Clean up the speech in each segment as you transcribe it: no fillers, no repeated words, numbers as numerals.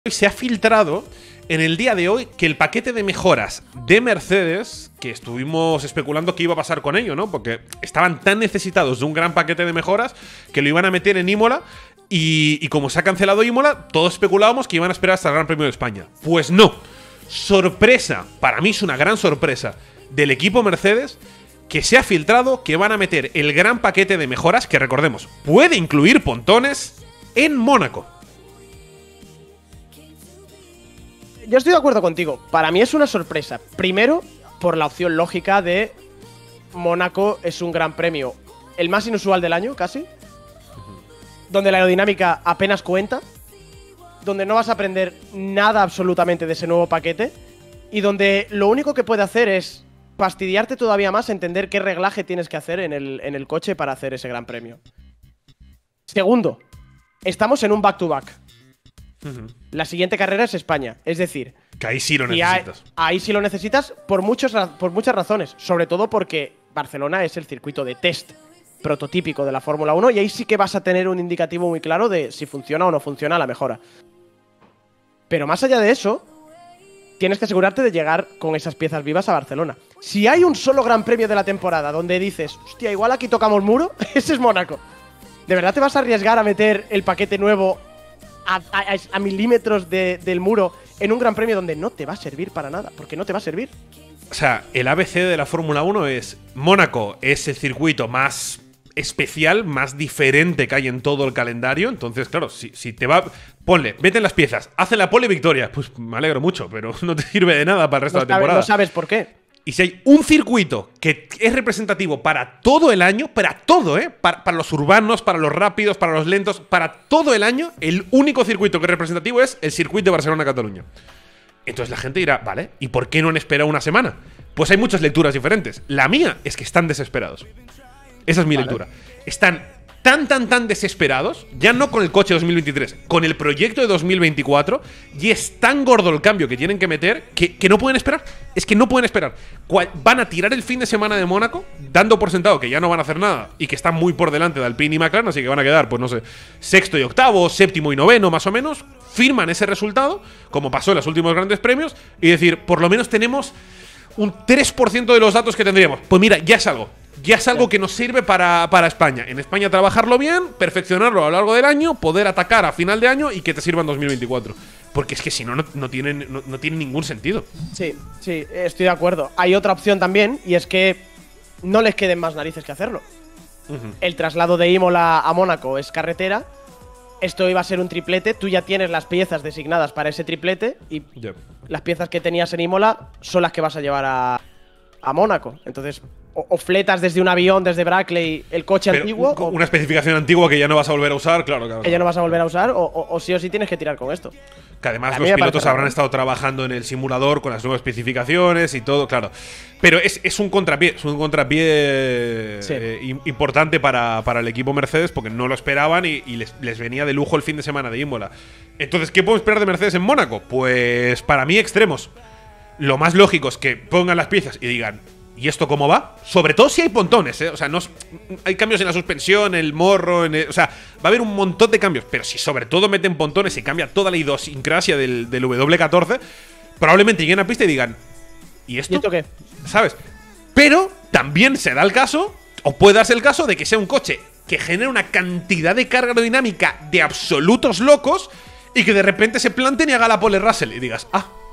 Se ha filtrado en el día de hoy que el paquete de mejoras de Mercedes, que estuvimos especulando qué iba a pasar con ello, ¿no? Porque estaban tan necesitados de un gran paquete de mejoras que lo iban a meter en Imola y como se ha cancelado Imola, todos especulábamos que iban a esperar hasta el Gran Premio de España. Pues no. Sorpresa, para mí es una gran sorpresa del equipo Mercedes, que se ha filtrado que van a meter el gran paquete de mejoras, que recordemos, puede incluir pontones, en Mónaco. Yo estoy de acuerdo contigo. Para mí es una sorpresa. Primero, por la opción lógica de Mónaco es un gran premio, el más inusual del año, casi. Donde la aerodinámica apenas cuenta. Donde no vas a aprender nada absolutamente de ese nuevo paquete. Y donde lo único que puede hacer es fastidiarte todavía más, entender qué reglaje tienes que hacer en el coche para hacer ese gran premio. Segundo, estamos en un back-to-back. La siguiente carrera es España, es decir, que ahí sí lo necesitas. Ahí sí lo necesitas por muchas razones, sobre todo porque Barcelona es el circuito de test prototípico de la Fórmula 1 y ahí sí que vas a tener un indicativo muy claro de si funciona o no funciona la mejora. Pero más allá de eso, tienes que asegurarte de llegar con esas piezas vivas a Barcelona. Si hay un solo gran premio de la temporada donde dices, hostia, igual aquí tocamos muro, ese es Mónaco. ¿De verdad te vas a arriesgar a meter el paquete nuevo a milímetros del muro en un gran premio donde no te va a servir para nada? Porque no te va a servir. O sea, el ABC de la Fórmula 1 es Mónaco es el circuito más especial, más diferente que hay en todo el calendario. Entonces, claro, si te va… Ponle, vete en las piezas, hace la pole victoria. Pues me alegro mucho, pero no te sirve de nada para el resto de la temporada. No sabes por qué. Y si hay un circuito que es representativo para todo el año, para todo, para los urbanos, para los rápidos, para los lentos, para todo el año, el único circuito que es representativo es el circuito de Barcelona-Cataluña. Entonces la gente dirá, vale, ¿y por qué no han esperado una semana? Pues hay muchas lecturas diferentes. La mía es que están desesperados. Esa es mi lectura. Están tan desesperados, ya no con el coche 2023, con el proyecto de 2024, y es tan gordo el cambio que tienen que meter que no pueden esperar. Es que no pueden esperar. Van a tirar el fin de semana de Mónaco, dando por sentado que ya no van a hacer nada y que están muy por delante de Alpine y McLaren, así que van a quedar, pues no sé, sexto y octavo, séptimo y noveno, más o menos. Firman ese resultado, como pasó en los últimos grandes premios, y decir, por lo menos tenemos un 3% de los datos que tendríamos. Pues mira, ya es algo. Ya es algo que nos sirve para España. En España trabajarlo bien, perfeccionarlo a lo largo del año, poder atacar a final de año y que te sirva en 2024. Porque es que si no, no tiene ningún sentido. Sí, estoy de acuerdo. Hay otra opción también, y es que no les queden más narices que hacerlo. El traslado de Imola a Mónaco es carretera. Esto iba a ser un triplete. Tú ya tienes las piezas designadas para ese triplete y las piezas que tenías en Imola son las que vas a llevar a Mónaco. Entonces… O fletas desde un avión, desde Brackley, el coche antiguo. Una especificación antigua que ya no vas a volver a usar, claro. Que ya no vas a volver a usar, o sí tienes que tirar con esto. Que además los pilotos habrán estado trabajando en el simulador con las nuevas especificaciones y todo, claro. Pero es un contrapié, importante para el equipo Mercedes, porque no lo esperaban y les venía de lujo el fin de semana de Imola. Entonces, ¿qué podemos esperar de Mercedes en Mónaco? Pues para mí extremos. Lo más lógico es que pongan las piezas y digan, ¿y esto cómo va? Sobre todo si hay pontones, O sea, hay cambios en la suspensión, el morro, o sea, va a haber un montón de cambios. Pero si sobre todo meten pontones y cambia toda la idiosincrasia del W14, probablemente lleguen a pista y digan, ¿y esto qué? ¿Sabes? Pero también se da el caso, o puede darse el caso, de que sea un coche que genere una cantidad de carga aerodinámica de absolutos locos y que de repente se planten y haga la pole Russell y digas,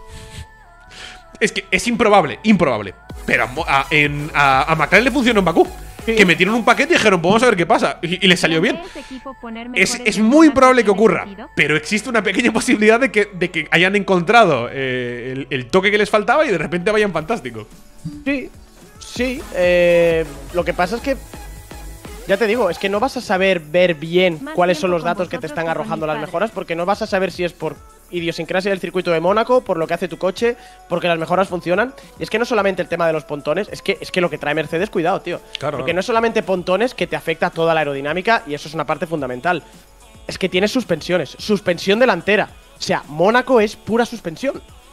es que es improbable. Pero a McLaren le funcionó en Bakú. Sí. Que metieron un paquete y dijeron, pues vamos a ver qué pasa. Y les salió bien. Es muy probable que ocurra. Pero existe una pequeña posibilidad de que hayan encontrado el toque que les faltaba y de repente vayan fantástico. Sí. Lo que pasa es que, ya te digo, es que no vas a saber ver bien cuáles son los datos que te están arrojando las mejoras, porque no vas a saber si es por idiosincrasia del circuito de Mónaco, por lo que hace tu coche, porque las mejoras funcionan. Y es que no solamente el tema de los pontones, es que lo que trae Mercedes, cuidado, tío. Porque no es solamente pontones que te afecta toda la aerodinámica, y eso es una parte fundamental. Es que tienes suspensiones, suspensión delantera. O sea, Mónaco es pura suspensión.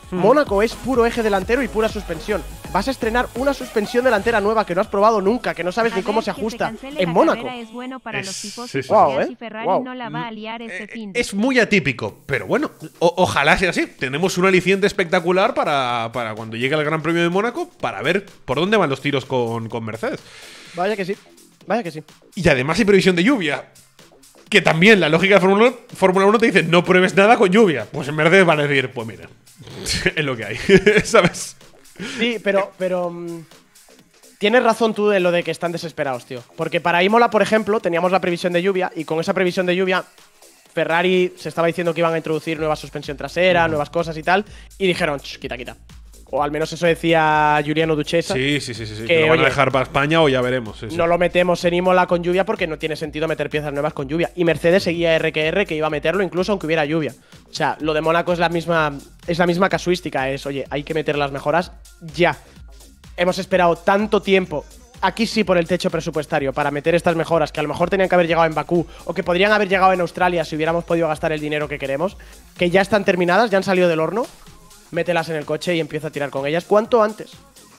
Mónaco es puro eje delantero y pura suspensión. Vas a estrenar una suspensión delantera nueva que no has probado nunca, que no sabes ni cómo se ajusta en Mónaco. Es bueno para los tipos sí, sí. Wow, y Ferrari wow. no la va a liar ese fin. Es muy atípico, pero bueno, ojalá sea así. Tenemos un aliciente espectacular para cuando llegue el Gran Premio de Mónaco, para ver por dónde van los tiros con Mercedes. Vaya que sí, vaya que sí. Y además hay previsión de lluvia. Que también la lógica de Fórmula 1 te dice, no pruebes nada con lluvia. Pues en Mercedes van a decir, pues mira, es lo que hay, ¿sabes? Sí, pero tienes razón tú de lo de que están desesperados, tío. Porque para Imola, por ejemplo, teníamos la previsión de lluvia y con esa previsión de lluvia Ferrari se estaba diciendo que iban a introducir nueva suspensión trasera, nuevas cosas y tal, y dijeron, quita, quita. O al menos eso decía Giuliano Duchesa. Sí. Que, Que lo van oye, a dejar para España o ya veremos. Sí. No lo metemos en Imola con lluvia porque no tiene sentido meter piezas nuevas con lluvia. Y Mercedes seguía RQR que iba a meterlo incluso aunque hubiera lluvia. O sea, lo de Mónaco es la misma casuística. Es, oye, hay que meter las mejoras ya. Hemos esperado tanto tiempo, aquí sí por el techo presupuestario, para meter estas mejoras que a lo mejor tenían que haber llegado en Bakú o que podrían haber llegado en Australia si hubiéramos podido gastar el dinero que queremos, que ya están terminadas, ya han salido del horno. Mételas en el coche y empieza a tirar con ellas cuanto antes.